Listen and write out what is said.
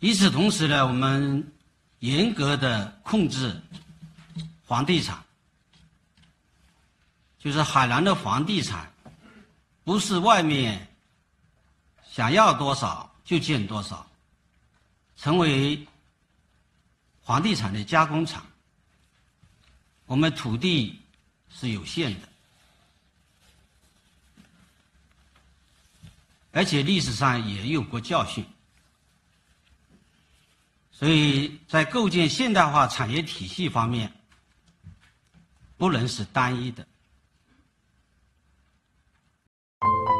与此同时呢，我们严格的控制房地产，就是海南的房地产不是外面想要多少就建多少，成为房地产的加工厂。我们土地是有限的，而且历史上也有过教训，所以在构建现代化产业体系方面，不能是单一的。